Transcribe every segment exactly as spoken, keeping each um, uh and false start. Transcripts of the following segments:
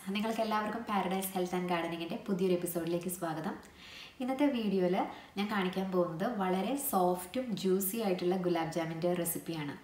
നിങ്ങൾക്ക് എല്ലാവർക്കും paradise health and ഗാർഡനിങ്ങിൻ്റെ പുതിയൊരു എപ്പിസോഡിലേക്ക് സ്വാഗതം. ഇന്നത്തെ വീഡിയോയിൽ ഞാൻ കാണിക്കാൻ പോകുന്നത് വളരെ സോഫ്റ്റും ജ്യൂസി ആയിട്ടുള്ള ഗുലാബ് ജാമിൻ്റെ റെസിപ്പിയാണ്.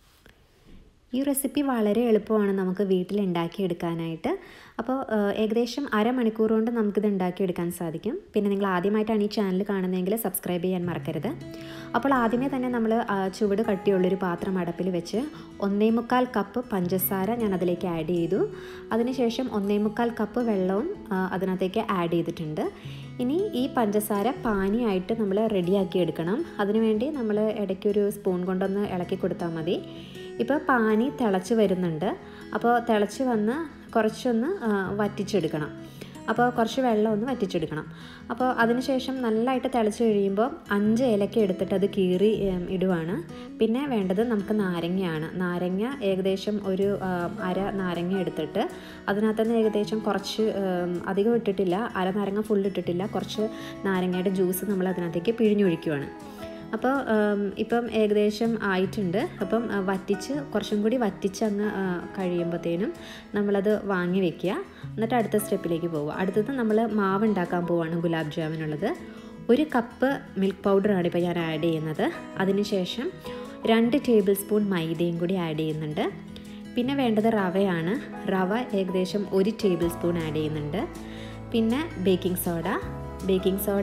ഈ റെസിപ്പി വളരെ എളുപ്പമാണ് നമുക്ക് വീട്ടിൽ ഉണ്ടാക്കിയെടുക്കാനായിട്ട്. അപ്പോൾ ഏകദേശം അരമണിക്കൂർ കൊണ്ട് നമുക്കിത് ഉണ്ടാക്കിയെടുക്കാൻ സാധിക്കും. പിന്നെ നിങ്ങൾ ആദ്യമായിട്ടാണ് ഈ ചാനൽ കാണുന്നതെങ്കിൽ സബ്സ്ക്രൈബ് ചെയ്യാൻ മറക്കരുത്. അപ്പോൾ ആദ്യമേ തന്നെ നമ്മൾ ചുവട് കട്ടിയുള്ളൊരു പാത്രം അടപ്പിൽ വെച്ച് ഒന്നേ മുക്കാൽ കപ്പ് പഞ്ചസാര ഞാൻ അതിലേക്ക് ആഡ് ചെയ്തു. അതിനുശേഷം ഒന്നേ മുക്കാൽ കപ്പ് വെള്ളവും അതിനകത്തേക്ക് ആഡ് ചെയ്തിട്ടുണ്ട്. ഇനി ഈ പഞ്ചസാര പാനിയായിട്ട് നമ്മൾ റെഡിയാക്കി എടുക്കണം. അതിനുവേണ്ടി നമ്മൾ ഇടയ്ക്കൊരു സ്പൂൺ കൊണ്ടൊന്ന് ഇളക്കി കൊടുത്താൽ മതി. ഇപ്പോൾ പാനി തിളച്ച് വരുന്നുണ്ട്. അപ്പോൾ തിളച്ച് വന്ന് കുറച്ചൊന്ന് വറ്റിച്ചെടുക്കണം. അപ്പോൾ കുറച്ച് വെള്ളം ഒന്ന് വറ്റിച്ചെടുക്കണം. അപ്പോൾ അതിനുശേഷം നല്ലതായിട്ട് തിളച്ച് കഴിയുമ്പോൾ അഞ്ച് ഏലക്ക എടുത്തിട്ട് അത് കീറി ഇടുവാണ്. പിന്നെ വേണ്ടത് നമുക്ക് നാരങ്ങയാണ്. നാരങ്ങ ഏകദേശം ഒരു അര നാരങ്ങ എടുത്തിട്ട് അതിനകത്തുനിന്ന് ഏകദേശം കുറച്ച് അധികം ഇട്ടിട്ടില്ല, അര നാരങ്ങ ഫുൾ ഇട്ടിട്ടില്ല, കുറച്ച് നാരങ്ങയുടെ ജ്യൂസ് നമ്മൾ അതിനകത്തേക്ക് പിഴിഞ്ഞൊഴിക്കുവാണ്. അപ്പോൾ ഇപ്പം ഏകദേശം ആയിട്ടുണ്ട്. അപ്പം വറ്റിച്ച് കുറച്ചും കൂടി വറ്റിച്ച് അങ്ങ് കഴിയുമ്പോഴത്തേനും നമ്മളത് വാങ്ങി വെക്കുക. എന്നിട്ട് അടുത്ത സ്റ്റെപ്പിലേക്ക് പോവുക. അടുത്തത് നമ്മൾ മാവ് ഉണ്ടാക്കാൻ പോവുകയാണ് ഗുലാബ് ജാമിനുള്ളത്. ഒരു കപ്പ് മിൽക്ക് പൗഡറാണ് ഇപ്പോൾ ഞാൻ ആഡ് ചെയ്യുന്നത്. അതിനുശേഷം രണ്ട് ടേബിൾ സ്പൂൺ മൈദയും കൂടി ആഡ് ചെയ്യുന്നുണ്ട്. പിന്നെ വേണ്ടത് റവയാണ്. റവ ഏകദേശം ഒരു ടേബിൾ സ്പൂൺ ആഡ് ചെയ്യുന്നുണ്ട്. പിന്നെ ബേക്കിംഗ് സോഡ ബേക്കിംഗ് സോഡ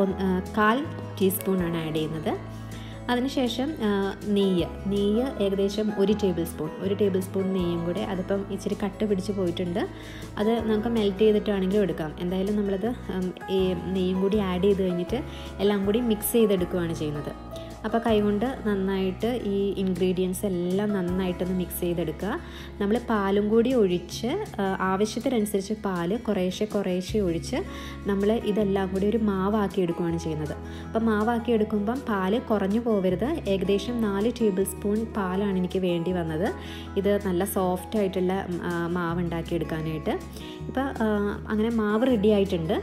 കാൽ ടീസ്പൂണാണ് ആഡ് ചെയ്യുന്നത്. അതിനുശേഷം നെയ്യ് നെയ്യ് ഏകദേശം ഒരു ടേബിൾ സ്പൂൺ ഒരു ടേബിൾ സ്പൂൺ നെയ്യും കൂടെ. അതിപ്പം ഇച്ചിരി കട്ട പിടിച്ച് പോയിട്ടുണ്ട്. അത് നമുക്ക് മെൽറ്റ് ചെയ്തിട്ടാണെങ്കിലും എടുക്കാം. എന്തായാലും നമ്മളത് ഈ നെയ്യും കൂടി ആഡ് ചെയ്ത് കഴിഞ്ഞിട്ട് എല്ലാം കൂടി മിക്സ് ചെയ്തെടുക്കുകയാണ് ചെയ്യുന്നത്. അപ്പോൾ കൈകൊണ്ട് നന്നായിട്ട് ഈ ഇൻഗ്രീഡിയൻസ് എല്ലാം നന്നായിട്ടൊന്ന് മിക്സ് ചെയ്തെടുക്കുക. നമ്മൾ പാലും കൂടി ഒഴിച്ച് ആവശ്യത്തിനനുസരിച്ച് പാല് കുറേശ്ശെ കുറേശ്ശെ ഒഴിച്ച് നമ്മൾ ഇതെല്ലാം കൂടി ഒരു മാവാക്കി എടുക്കുകയാണ് ചെയ്യുന്നത്. അപ്പോൾ മാവാക്കി എടുക്കുമ്പം പാല് കുറഞ്ഞു പോകരുത്. ഏകദേശം നാല് ടേബിൾ സ്പൂൺ പാലാണ് എനിക്ക് വേണ്ടി വന്നത് ഇത് നല്ല സോഫ്റ്റ് ആയിട്ടുള്ള മാവ് ഉണ്ടാക്കിയെടുക്കാനായിട്ട്. ഇപ്പോൾ അങ്ങനെ മാവ് റെഡി ആയിട്ടുണ്ട്.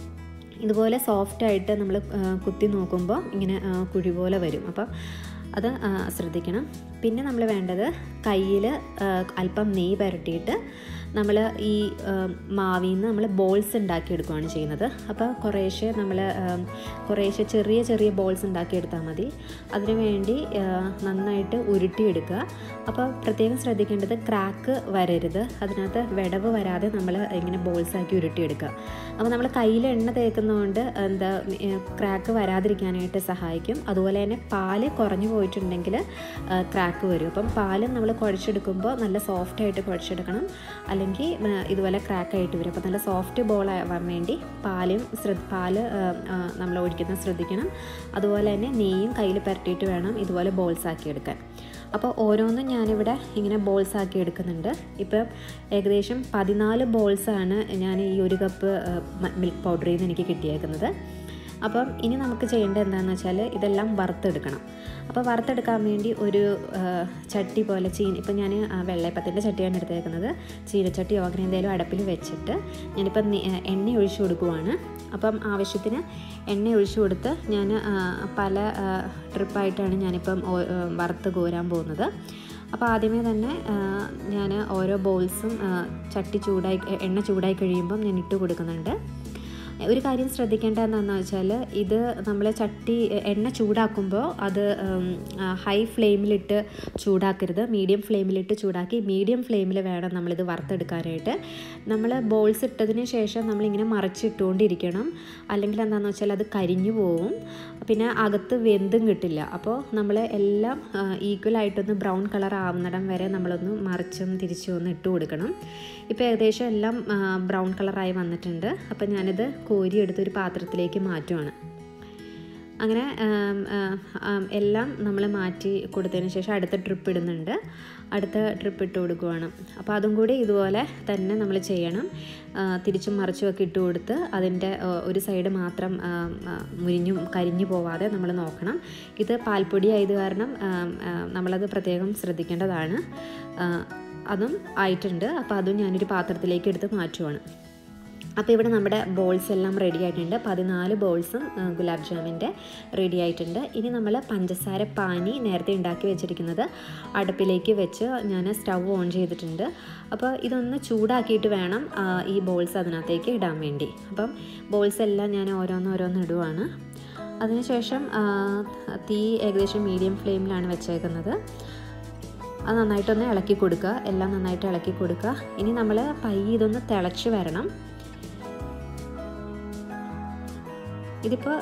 ഇതുപോലെ സോഫ്റ്റായിട്ട് നമ്മൾ കുത്തി നോക്കുമ്പോൾ ഇങ്ങനെ കുഴി പോലെ വരും. അപ്പം അത് ശ്രദ്ധിക്കണം. പിന്നെ നമ്മൾ വേണ്ടത് കയ്യിൽ അല്പം നെയ്യ് പുരട്ടിയിട്ട് നമ്മൾ ഈ മാവിൽ നിന്ന് നമ്മൾ ബോൾസ് ഉണ്ടാക്കിയെടുക്കുകയാണ് ചെയ്യുന്നത്. അപ്പോൾ കുറേശ്ശെ നമ്മൾ കുറേശ്ശെ ചെറിയ ചെറിയ ബോൾസ് ഉണ്ടാക്കിയെടുത്താൽ മതി. അതിനു വേണ്ടി നന്നായിട്ട് ഉരുട്ടിയെടുക്കുക. അപ്പോൾ പ്രത്യേകം ശ്രദ്ധിക്കേണ്ടത് ക്രാക്ക് വരരുത്. അതിനകത്ത് വിടവ് വരാതെ നമ്മൾ ഇങ്ങനെ ബോൾസാക്കി ഉരുട്ടിയെടുക്കുക. അപ്പോൾ നമ്മൾ കയ്യിൽ എണ്ണ തേക്കുന്നതുകൊണ്ട് എന്താ ക്രാക്ക് വരാതിരിക്കാനായിട്ട് സഹായിക്കും. അതുപോലെ തന്നെ പാല് കുറഞ്ഞു പോയിട്ടുണ്ടെങ്കിൽ ക്രാക്ക് വരും. അപ്പം പാല് നമ്മൾ കുഴച്ചെടുക്കുമ്പോൾ നല്ല സോഫ്റ്റായിട്ട് കുഴച്ചെടുക്കണം, അല്ലെങ്കിൽ ഇതുപോലെ ക്രാക്കായിട്ട് വരും. അപ്പോൾ നല്ല സോഫ്റ്റ് ബോൾ ആവാൻ വേണ്ടി പാലും ശ്രദ്ധ പാല് നമ്മൾ ഒഴിക്കുന്നത് ശ്രദ്ധിക്കണം. അതുപോലെ തന്നെ നെയ്യും കയ്യിൽ പുരട്ടിയിട്ട് വേണം ഇതുപോലെ ബോൾസ് ആക്കി എടുക്കാൻ. അപ്പോൾ ഓരോന്നും ഞാനിവിടെ ഇങ്ങനെ ബോൾസ് ആക്കി എടുക്കുന്നുണ്ട്. ഇപ്പം ഏകദേശം പതിനാല് ബോൾസാണ് ഞാൻ ഈ ഒരു കപ്പ് മിൽക്ക് പൗഡറിൽ നിന്ന് എനിക്ക് കിട്ടിയേക്കുന്നത്. അപ്പം ഇനി നമുക്ക് ചെയ്യേണ്ടത് എന്താണെന്ന് വെച്ചാൽ ഇതെല്ലാം വറുത്തെടുക്കണം. അപ്പോൾ വറുത്തെടുക്കാൻ വേണ്ടി ഒരു ചട്ടി പോലെ ചീന ഇപ്പം ഞാൻ വെള്ളയപ്പത്തിൻ്റെ ചട്ടിയാണ് എടുത്തേക്കുന്നത്. ചീനച്ചട്ടിയോ അങ്ങനെ എന്തെങ്കിലും അടുപ്പിൽ വെച്ചിട്ട് ഞാനിപ്പം എണ്ണ ഒഴിച്ചു കൊടുക്കുവാണ്. അപ്പം ആവശ്യത്തിന് എണ്ണ ഒഴിച്ചു കൊടുത്ത് ഞാൻ പല ട്രിപ്പായിട്ടാണ് ഞാനിപ്പം വറുത്ത് കോരാൻ പോകുന്നത്. അപ്പോൾ ആദ്യമേ തന്നെ ഞാൻ ഓരോ ബോൾസും ചട്ടി ചൂടായി എണ്ണ ചൂടായി കഴിയുമ്പം ഞാൻ ഇട്ട് കൊടുക്കുന്നുണ്ട്. ഒരു കാര്യം ശ്രദ്ധിക്കേണ്ടത് എന്താണെന്ന് വെച്ചാൽ ഇത് നമ്മൾ ചട്ടി എണ്ണ ചൂടാക്കുമ്പോൾ അത് ഹൈ ഫ്ലെയിമിലിട്ട് ചൂടാക്കരുത്. മീഡിയം ഫ്ലെയിമിലിട്ട് ചൂടാക്കി മീഡിയം ഫ്ലെയിമിൽ വേണം നമ്മളിത് വറുത്തെടുക്കാനായിട്ട്. നമ്മൾ ബോൾസ് ഇട്ടതിന് ശേഷം നമ്മളിങ്ങനെ മറിച്ചിട്ടുകൊണ്ടിരിക്കണം. അല്ലെങ്കിൽ എന്താണെന്ന് വെച്ചാൽ അത് കരിഞ്ഞു പോവും, പിന്നെ അകത്ത് വെന്തും കിട്ടില്ല. അപ്പോൾ നമ്മൾ എല്ലാം ഈക്വലായിട്ടൊന്ന് ബ്രൗൺ കളർ ആവുന്നിടം വരെ നമ്മളൊന്ന് മറിച്ചും തിരിച്ചും ഒന്ന് ഇട്ട് കൊടുക്കണം. ഇപ്പോൾ ഏകദേശം എല്ലാം ബ്രൗൺ കളറായി വന്നിട്ടുണ്ട്. അപ്പോൾ ഞാനിത് കോരിയെടുത്തൊരു പാത്രത്തിലേക്ക് മാറ്റുവാണ്. അങ്ങനെ എല്ലാം നമ്മൾ മാറ്റി കൊടുത്തതിന് ശേഷം അടുത്ത ട്രിപ്പ് ഇടുന്നുണ്ട്. അടുത്ത ട്രിപ്പ് ഇട്ട് കൊടുക്കുവാണ്. അപ്പോൾ അതും കൂടി ഇതുപോലെ തന്നെ നമ്മൾ ചെയ്യണം. തിരിച്ചും മറിച്ചും ഒക്കെ ഇട്ട് കൊടുത്ത് അതിൻ്റെ ഒരു സൈഡ് മാത്രം മുരിഞ്ഞും കരിഞ്ഞു പോവാതെ നമ്മൾ നോക്കണം. ഇത് പാൽപ്പൊടി ആയത് കാരണം നമ്മളത് പ്രത്യേകം ശ്രദ്ധിക്കേണ്ടതാണ്. അതും ആയിട്ടുണ്ട്. അപ്പോൾ അതും ഞാനൊരു പാത്രത്തിലേക്ക് എടുത്ത് മാറ്റുവാണ്. അപ്പോൾ ഇവിടെ നമ്മുടെ ബോൾസ് എല്ലാം റെഡി ആയിട്ടുണ്ട്. പതിനാല് ബോൾസും ഗുലാബ് ജാമിൻ്റെ റെഡി ആയിട്ടുണ്ട്. ഇനി നമ്മൾ പഞ്ചസാര പാനി നേരത്തെ ഉണ്ടാക്കി വെച്ചിരിക്കുന്നത് അടുപ്പിലേക്ക് വെച്ച് ഞാൻ സ്റ്റൗ ഓൺ ചെയ്തിട്ടുണ്ട്. അപ്പോൾ ഇതൊന്ന് ചൂടാക്കിയിട്ട് വേണം ഈ ബോൾസ് അതിനകത്തേക്ക് ഇടാൻ വേണ്ടി. അപ്പം ബോൾസ് എല്ലാം ഞാൻ ഓരോന്നോരോന്ന് ഇടുവാണ്. അതിനുശേഷം തീ ഏകദേശം മീഡിയം ഫ്ലെയിമിലാണ് വെച്ചേക്കുന്നത്. അത് നന്നായിട്ടൊന്ന് ഇളക്കി കൊടുക്കുക, എല്ലാം നന്നായിട്ട് ഇളക്കി കൊടുക്കുക. ഇനി നമ്മൾ പയ്യെ ഇതൊന്ന് തിളച്ച് വരണം. ഇതിപ്പോൾ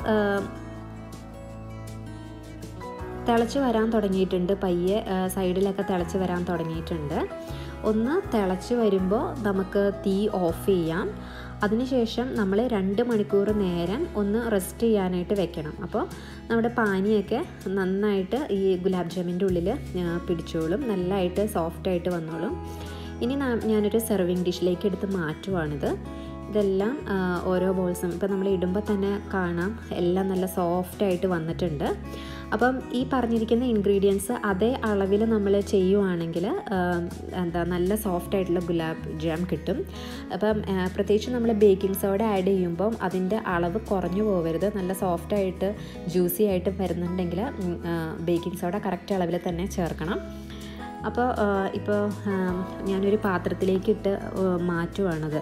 തിളച്ച് വരാൻ തുടങ്ങിയിട്ടുണ്ട്. പയ്യെ സൈഡിലൊക്കെ തിളച്ച് വരാൻ തുടങ്ങിയിട്ടുണ്ട്. ഒന്ന് തിളച്ച് വരുമ്പോൾ നമുക്ക് തീ ഓഫ് ചെയ്യാം. അതിനുശേഷം നമ്മൾ രണ്ട് മണിക്കൂർ നേരം ഒന്ന് റെസ്റ്റ് ചെയ്യാനായിട്ട് വെക്കണം. അപ്പോൾ നമ്മുടെ പാനിയൊക്കെ നന്നായിട്ട് ഈ ഗുലാബ് ജാമിൻ്റെ ഉള്ളിൽ പിടിച്ചോളും, നല്ലതായിട്ട് സോഫ്റ്റായിട്ട് വന്നോളും. ഇനി ഞാനൊരു സെർവിങ് ഡിഷിലേക്ക് എടുത്ത് മാറ്റുവാണിത്. ഇതെല്ലാം ഓരോ ബോൾസും ഇപ്പം നമ്മൾ ഇടുമ്പോൾ തന്നെ കാണാം എല്ലാം നല്ല സോഫ്റ്റായിട്ട് വന്നിട്ടുണ്ട്. അപ്പം ഈ പറഞ്ഞിരിക്കുന്ന ഇൻഗ്രീഡിയൻസ് അതേ അളവിൽ നമ്മൾ ചെയ്യുവാണെങ്കിൽ എന്താ നല്ല സോഫ്റ്റായിട്ടുള്ള ഗുലാബ് ജാം കിട്ടും. അപ്പം പ്രത്യേകിച്ച് നമ്മൾ ബേക്കിംഗ് സോഡ ആഡ് ചെയ്യുമ്പം അതിൻ്റെ അളവ് കുറഞ്ഞു പോകരുത്. നല്ല സോഫ്റ്റായിട്ട് ജ്യൂസി ആയിട്ട് വരുന്നുണ്ടെങ്കിൽ ബേക്കിംഗ് സോഡ കറക്റ്റ് അളവിൽ തന്നെ ചേർക്കണം. അപ്പോൾ ഇപ്പോൾ ഞാനൊരു പാത്രത്തിലേക്ക് ഇട്ട് മാറ്റുവാണത്.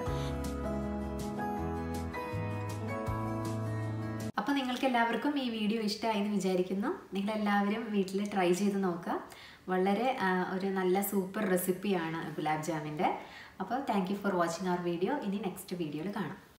അപ്പോൾ നിങ്ങൾക്ക് എല്ലാവർക്കും ഈ വീഡിയോ ഇഷ്ടമായി എന്ന് വിചാരിക്കുന്നു. നിങ്ങളെല്ലാവരും വീട്ടിൽ ട്രൈ ചെയ്ത് നോക്കുക. വളരെ ഒരു നല്ല സൂപ്പർ റെസിപ്പിയാണ് ഗുലാബ് ജാമിൻ്റെ. അപ്പോൾ thank you for watching our video. ഇനി നെക്സ്റ്റ് വീഡിയോയിൽ കാണാം.